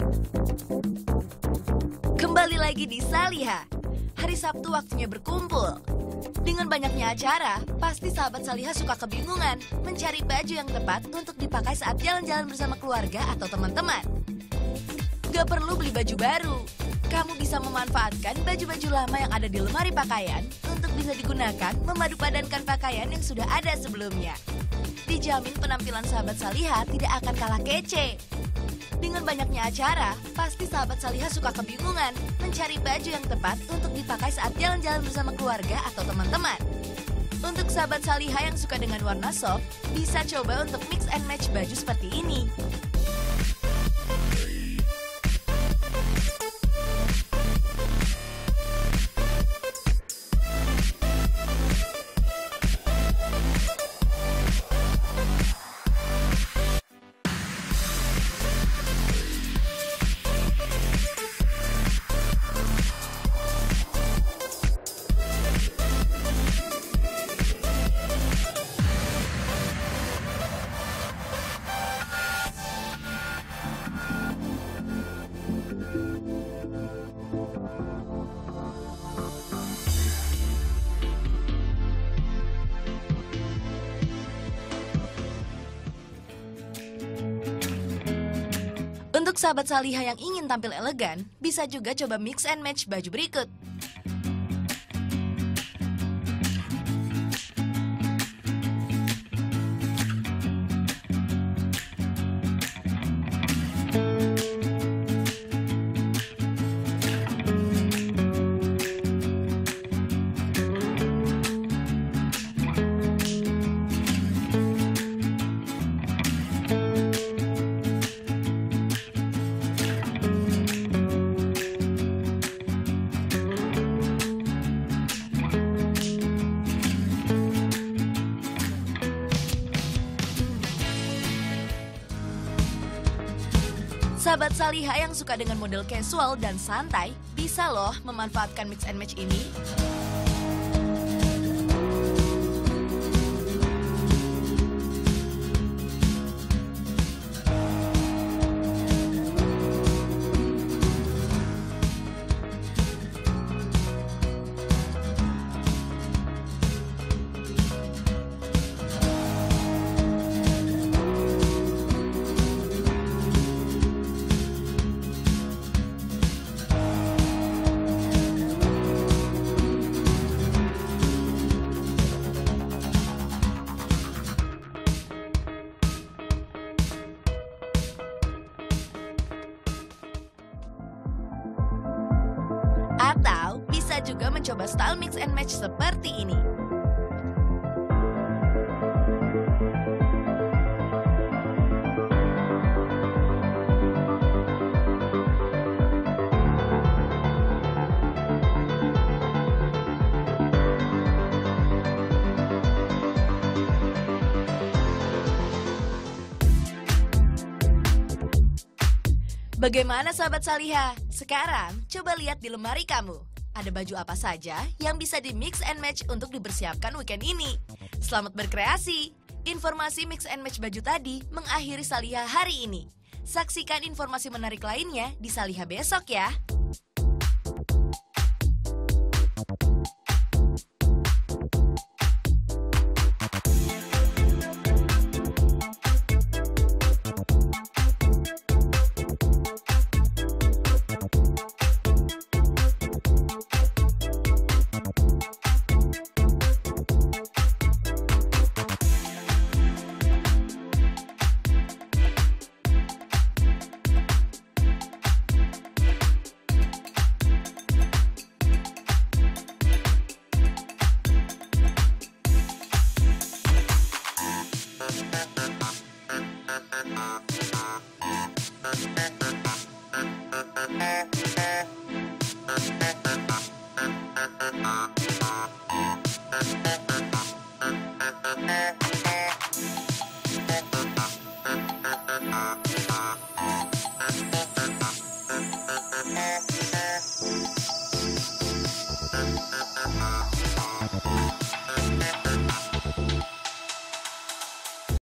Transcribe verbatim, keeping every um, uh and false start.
Kembali lagi di Saliha. Hari Sabtu waktunya berkumpul. Dengan banyaknya acara, pasti sahabat Saliha suka kebingungan mencari baju yang tepat untuk dipakai saat jalan-jalan bersama keluarga atau teman-teman. Gak perlu beli baju baru. Kamu bisa memanfaatkan baju-baju lama yang ada di lemari pakaian untuk bisa digunakan memadupadankan pakaian yang sudah ada sebelumnya. Dijamin penampilan sahabat Saliha tidak akan kalah kece. Dengan banyaknya acara, pasti sahabat Saliha suka kebingungan mencari baju yang tepat untuk dipakai saat jalan-jalan bersama keluarga atau teman-teman. Untuk sahabat Saliha yang suka dengan warna soft, bisa coba untuk mix and match baju seperti ini. Untuk sahabat Saliha yang ingin tampil elegan, bisa juga coba mix and match baju berikut. Sahabat Saliha yang suka dengan model casual dan santai, bisa loh memanfaatkan mix and match ini. Atau bisa juga mencoba style mix and match seperti ini. Bagaimana sahabat Saliha? Sekarang coba lihat di lemari kamu. Ada baju apa saja yang bisa di mix and match untuk dipersiapkan weekend ini? Selamat berkreasi! Informasi mix and match baju tadi mengakhiri Saliha hari ini. Saksikan informasi menarik lainnya di Saliha besok ya. Thank you.